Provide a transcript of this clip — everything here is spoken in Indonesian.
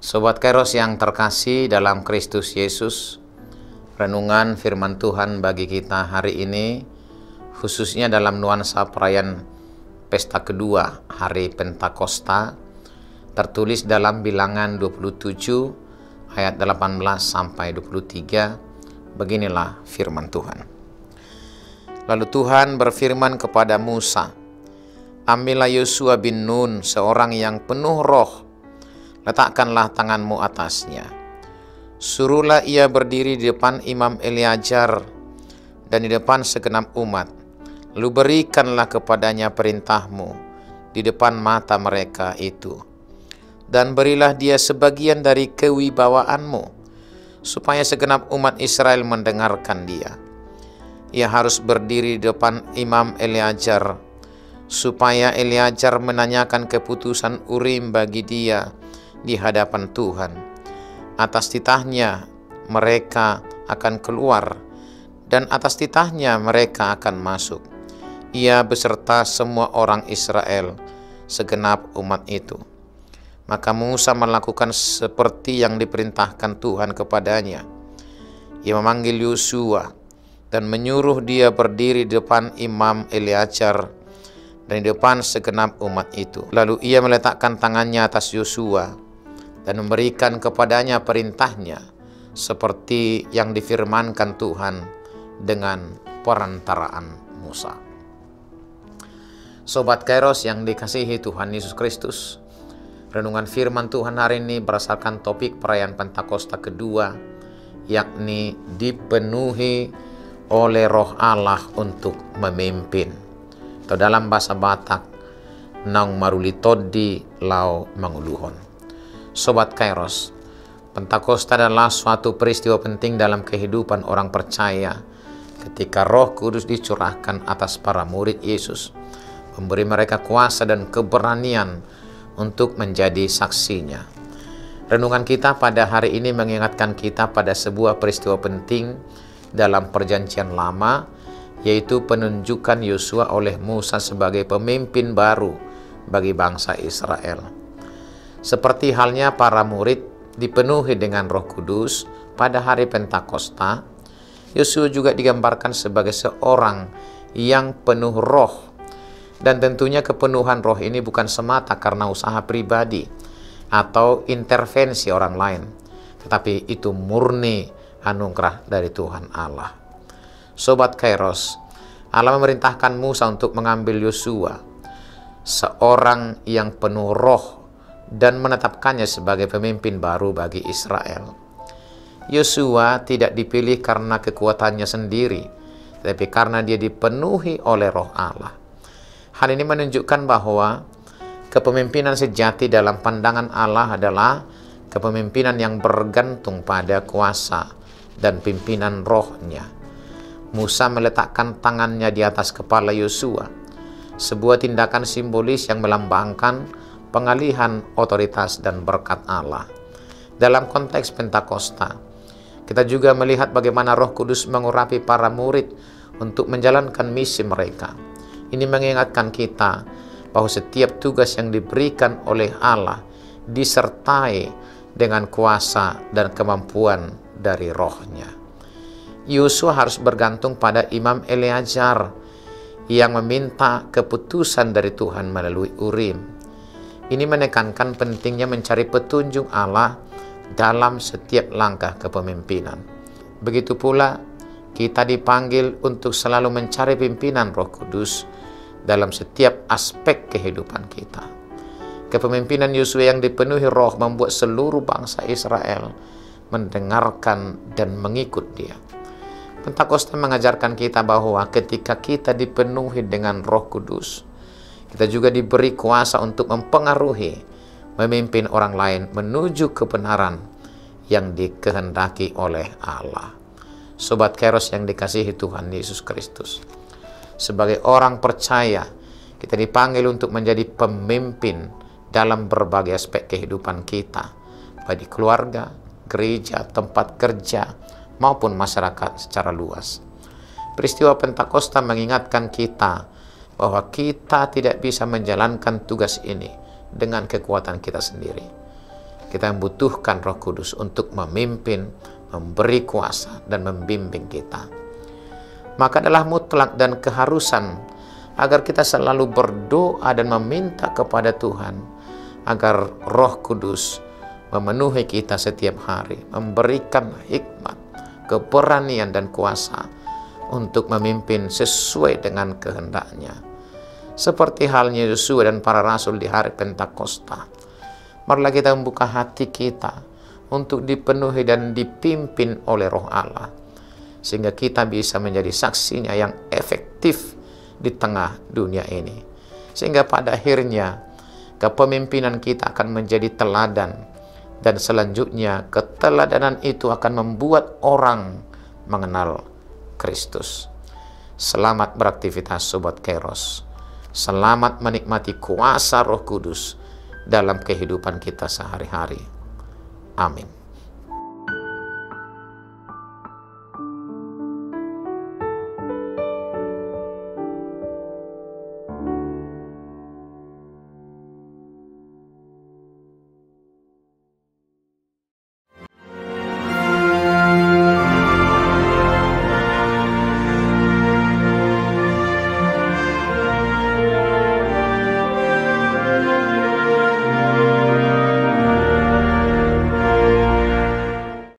Sobat Kairos yang terkasih dalam Kristus Yesus, renungan firman Tuhan bagi kita hari ini, khususnya dalam nuansa perayaan pesta kedua hari Pentakosta, tertulis dalam Bilangan 27 ayat 18 sampai 23. Beginilah firman Tuhan. Lalu Tuhan berfirman kepada Musa, "Ambillah Yosua bin Nun, seorang yang penuh roh, letakkanlah tanganmu atasnya. Suruhlah ia berdiri di depan Imam Eleazar dan di depan segenap umat. Lalu berikanlah kepadanya perintahmu di depan mata mereka itu. Dan berilah dia sebagian dari kewibawaanmu, supaya segenap umat Israel mendengarkan dia. Ia harus berdiri di depan Imam Eleazar, supaya Eleazar menanyakan keputusan Urim bagi dia di hadapan Tuhan. Atas titahnya mereka akan keluar, dan atas titahnya mereka akan masuk. Ia beserta semua orang Israel, segenap umat itu." Maka Musa melakukan seperti yang diperintahkan Tuhan kepadanya. Ia memanggil Yosua dan menyuruh dia berdiri di depan Imam Eleazar dan di depan segenap umat itu. Lalu ia meletakkan tangannya atas Yosua dan memberikan kepadanya perintahnya seperti yang difirmankan Tuhan dengan perantaraan Musa. Sobat Kairos yang dikasihi Tuhan Yesus Kristus, renungan firman Tuhan hari ini berdasarkan topik perayaan Pentakosta kedua, yakni dipenuhi oleh Roh Allah untuk memimpin. Atau dalam bahasa Batak, naung marulitodi lau manguluhon. Sobat Kairos, Pentakosta adalah suatu peristiwa penting dalam kehidupan orang percaya ketika Roh Kudus dicurahkan atas para murid Yesus, memberi mereka kuasa dan keberanian untuk menjadi saksinya. Renungan kita pada hari ini mengingatkan kita pada sebuah peristiwa penting dalam Perjanjian Lama, yaitu penunjukan Yosua oleh Musa sebagai pemimpin baru bagi bangsa Israel. Seperti halnya para murid dipenuhi dengan Roh Kudus pada hari Pentakosta, Yosua juga digambarkan sebagai seorang yang penuh roh. Dan tentunya kepenuhan roh ini bukan semata karena usaha pribadi atau intervensi orang lain, tetapi itu murni anugerah dari Tuhan Allah. Sobat Kairos, Allah memerintahkan Musa untuk mengambil Yosua, seorang yang penuh roh, dan menetapkannya sebagai pemimpin baru bagi Israel. Yosua tidak dipilih karena kekuatannya sendiri, tapi karena dia dipenuhi oleh Roh Allah. Hal ini menunjukkan bahwa kepemimpinan sejati dalam pandangan Allah adalah kepemimpinan yang bergantung pada kuasa dan pimpinan Roh-Nya. Musa meletakkan tangannya di atas kepala Yosua, sebuah tindakan simbolis yang melambangkan pengalihan otoritas dan berkat Allah. Dalam konteks Pentakosta, kita juga melihat bagaimana Roh Kudus mengurapi para murid untuk menjalankan misi mereka. Ini mengingatkan kita bahwa setiap tugas yang diberikan oleh Allah disertai dengan kuasa dan kemampuan dari Roh-Nya. Yosua harus bergantung pada Imam Eleazar yang meminta keputusan dari Tuhan melalui Urim. Ini menekankan pentingnya mencari petunjuk Allah dalam setiap langkah kepemimpinan. Begitu pula kita dipanggil untuk selalu mencari pimpinan Roh Kudus dalam setiap aspek kehidupan kita. Kepemimpinan Yosua yang dipenuhi roh membuat seluruh bangsa Israel mendengarkan dan mengikut dia. Pentakosta mengajarkan kita bahwa ketika kita dipenuhi dengan Roh Kudus, kita juga diberi kuasa untuk mempengaruhi, memimpin orang lain menuju kebenaran yang dikehendaki oleh Allah. Sobat Kairos yang dikasihi Tuhan Yesus Kristus, sebagai orang percaya, kita dipanggil untuk menjadi pemimpin dalam berbagai aspek kehidupan kita, baik di keluarga, gereja, tempat kerja, maupun masyarakat secara luas. Peristiwa Pentakosta mengingatkan kita bahwa kita tidak bisa menjalankan tugas ini dengan kekuatan kita sendiri. Kita membutuhkan Roh Kudus untuk memimpin, memberi kuasa, dan membimbing kita. Maka adalah mutlak dan keharusan agar kita selalu berdoa dan meminta kepada Tuhan agar Roh Kudus memenuhi kita setiap hari, memberikan hikmat, keberanian, dan kuasa untuk memimpin sesuai dengan kehendak-Nya. Seperti halnya Yosua dan para rasul di hari Pentakosta, marilah kita membuka hati kita untuk dipenuhi dan dipimpin oleh Roh Allah, sehingga kita bisa menjadi saksinya yang efektif di tengah dunia ini. Sehingga pada akhirnya kepemimpinan kita akan menjadi teladan, dan selanjutnya keteladanan itu akan membuat orang mengenal Kristus. Selamat beraktivitas Sobat Kairos. Selamat menikmati kuasa Roh Kudus dalam kehidupan kita sehari-hari. Amin.